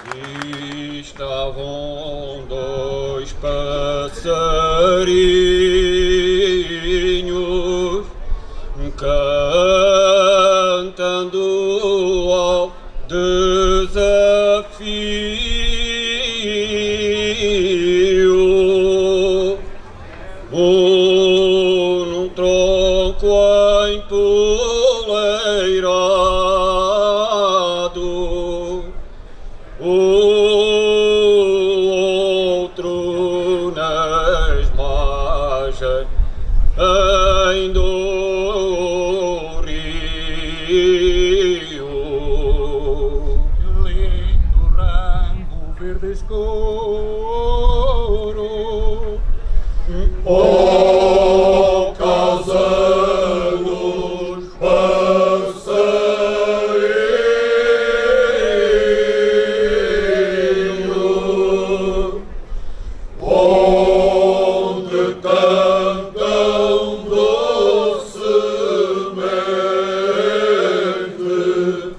E estavam dois passarinhos cantando ao desafio, um num tronco empoleirado, o outro nas margens do rio. Lindo ramo verde escuro, oh, casa dos passarinhos, onde cantam docemente,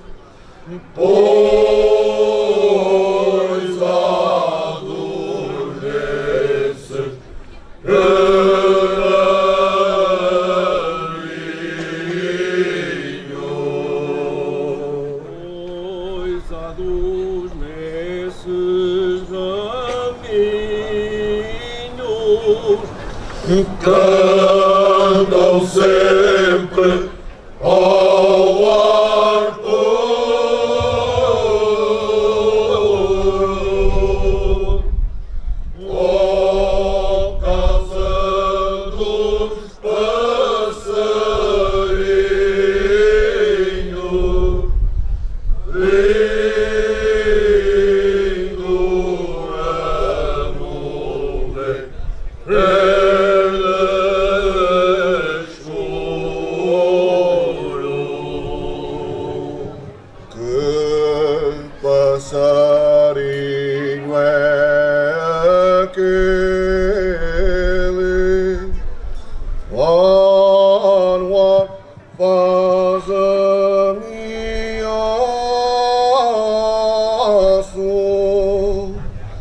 pois adormece Dos nesses raminhos cantam sempre ao ar puro. Oh, casa dos passarinhos, lindo ramo verde escuro. Que passarinho é aquele? On what faz a minha ação,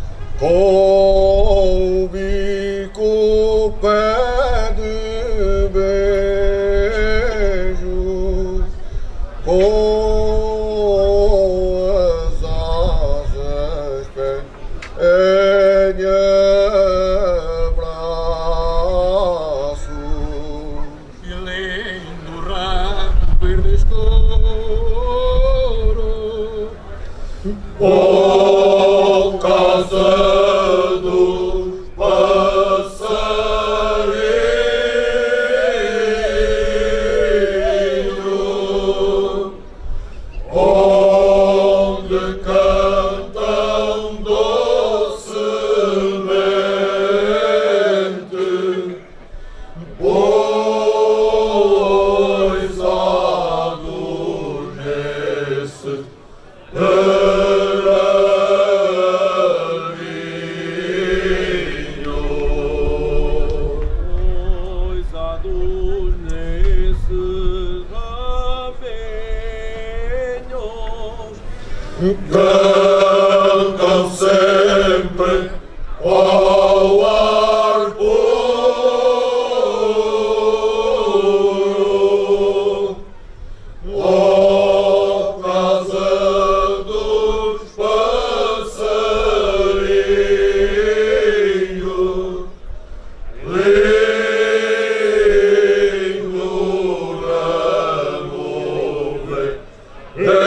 com o bico pede beijos, com as asas pede abraços. e lindo ramo verde escuro, Oh, casa dos passarinhos, onde cantam docemente, pois adormece poisados nesses raminhos cantam sempre ao ar puro. Oh, casa dos passarinhos, lindo ramo verde